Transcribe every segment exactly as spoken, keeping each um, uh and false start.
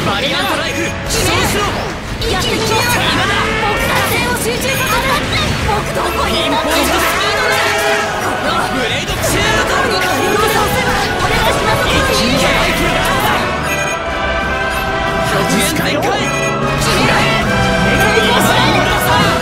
バリアントライフそうしろ。 やってみよう。 今だ。 僕が全を集中させて僕どこにいたってスピードだ。このブレードシュートに火力で押せばお願いします。 一気にやばいけどはちえん全開。 決めろ。抵抗しないでください。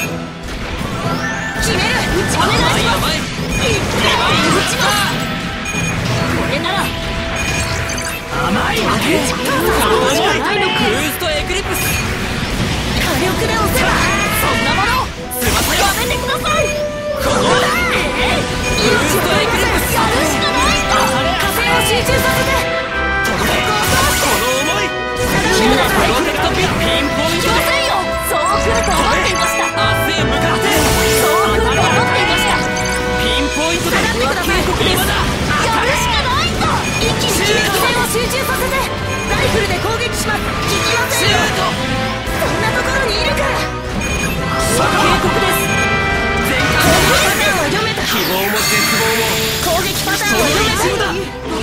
決める。お願いします。打ちます。これなら甘い負け。このままブーストエクリプス火力で押せばそんなもの翼よ。 やめてください。 このええ命を取り戻せやるしかないんだ。火星を集中させて届け。この思い決めなさい。 プロテクトピンポイントで来ませんよ。そう来ると思っていました。 明日へ向かってそう来ると思っていました。 ピンポイントで下がってください。 今だ。 やるしかないんだ。一気に火星を集中させてライフルで攻撃します。聞きませんよ。 シュート。 そんなところにいるから。警告です。 全パターンを読めた。 希望も絶望も攻撃パターンを読めた。 そうだ。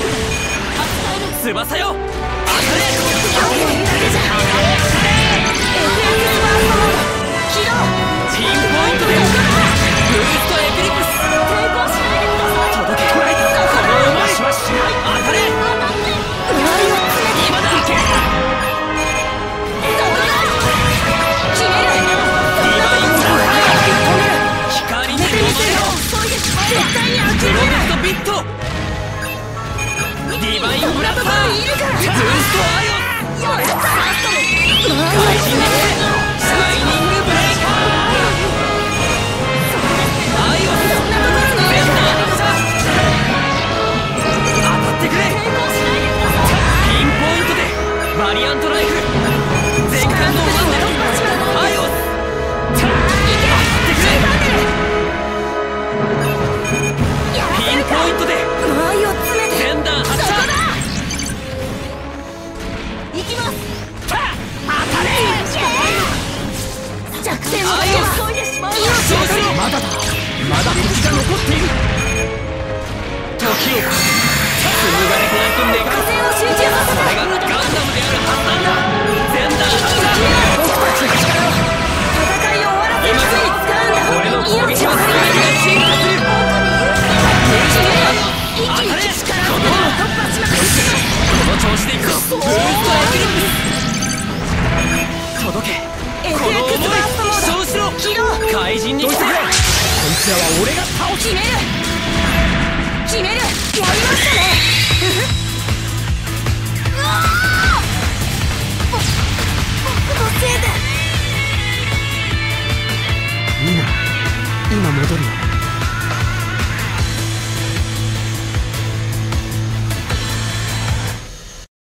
翼よ当たれ。 やれるだけじゃ エフエックス バーストモード起動。 ピンポイントでブーストエクリプス抵抗しないでください。 届け。 そこだ。 思いしはしない。当たれ。 周りを詰めて今だ。 そこだ。決める。そんなところを早く止める。 光に止めてみせるよ。絶対にプロ諦めない。 テクトビットディバインブラスターそんなところにいるから。 ブーストアイオンやった。 怪人でシャイニングブレイカーアイオンそんなところにいるから。 当たってくれ。 抵抗しないでください。 ピンポイントでバリアントライフ全開のワンデルアイオン当たってくれ。ピンポイントで間合いを詰めてセンダー発射そこだ。行きます。 当たれ。 弱点を急いでしまう。命を取りまだだ。まだ敵が残っている。時を紡がれてないと願う。 火星を集中させてそれがガンダムであるはずなんだ。センダー発射。 僕たちの力を戦いを終わらせるために使うんだ。 俺の攻撃命をは全てが進化する。 一気に力を突破します。 この調子でいくとブーストエクリプス届け。 エフこのエックス バーストモード思い起動しろ。 起動。 怪人に来てくれ。こいつらは俺が倒す。 決める。決める。やりましたね。うわあ。ぼ僕のせいで。 今今戻るよ。